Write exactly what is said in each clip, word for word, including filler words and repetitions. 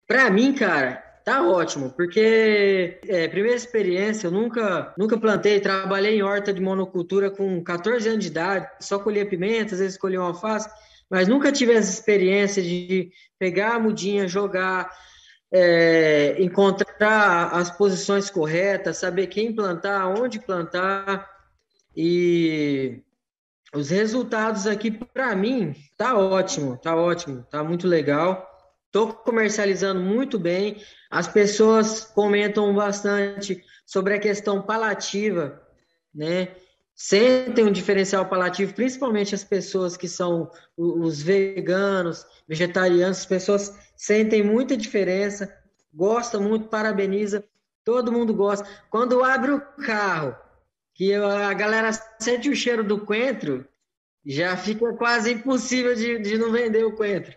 Pra mim, cara, tá ótimo, porque é, primeira experiência, eu nunca, nunca plantei, trabalhei em horta de monocultura com quatorze anos de idade, só colhia pimenta, às vezes colhia uma alface, mas nunca tive essa experiência de pegar a mudinha, jogar, é, encontrar as posições corretas, saber quem plantar, onde plantar, e os resultados aqui, para mim, tá ótimo, tá ótimo, tá muito legal. Estou comercializando muito bem. As pessoas comentam bastante sobre a questão palativa, né? Sentem um diferencial palativo, principalmente as pessoas que são os veganos, vegetarianos, as pessoas sentem muita diferença, gostam muito, parabeniza, todo mundo gosta. Quando abre o carro, que a galera sente o cheiro do coentro, já fica quase impossível de, de não vender o coentro.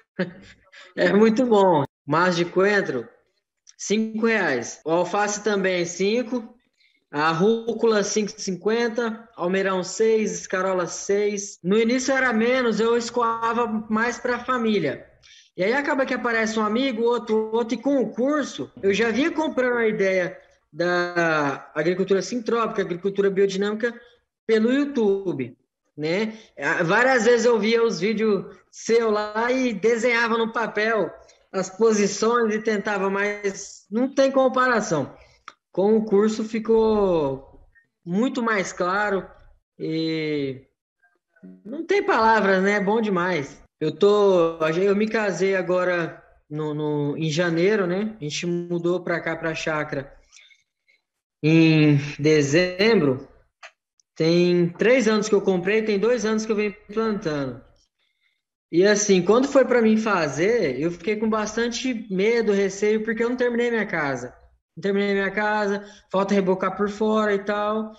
É muito bom. Mas de coentro, cinco reais. O alface também, cinco. A rúcula, cinco e cinquenta. Almeirão, seis. Escarola, seis. No início era menos, eu escoava mais para a família. E aí acaba que aparece um amigo, outro, outro, e com o curso, eu já vinha comprando a ideia da agricultura sintrópica, agricultura biodinâmica, pelo YouTube, né? Várias vezes eu via os vídeos seu lá e desenhava no papel as posições e tentava, mas não tem comparação. Com o curso ficou muito mais claro e não tem palavras, né? É bom demais. Eu tô, eu me casei agora no, no- em janeiro, né? A gente mudou para cá para a chácara em dezembro. Tem três anos que eu comprei, tem dois anos que eu venho plantando. E assim, quando foi para mim fazer, eu fiquei com bastante medo, receio, porque eu não terminei minha casa. Não terminei minha casa, falta rebocar por fora e tal.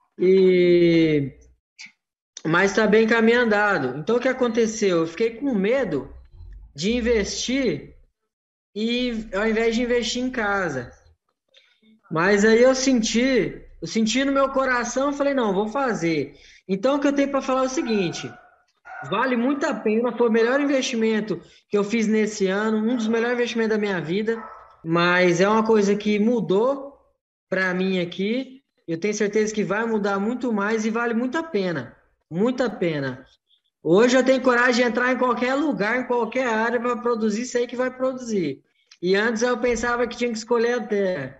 E mas está bem caminho andado. Então o que aconteceu? Eu fiquei com medo de investir e ao invés de investir em casa. Mas aí eu senti, eu senti no meu coração, eu falei, não, vou fazer. Então o que eu tenho para falar é o seguinte: vale muito a pena, foi o melhor investimento que eu fiz nesse ano, um dos melhores investimentos da minha vida, mas é uma coisa que mudou para mim aqui. Eu tenho certeza que vai mudar muito mais e vale muito a pena, muito a pena. Hoje eu tenho coragem de entrar em qualquer lugar, em qualquer área para produzir, sei que vai produzir. E antes eu pensava que tinha que escolher a terra.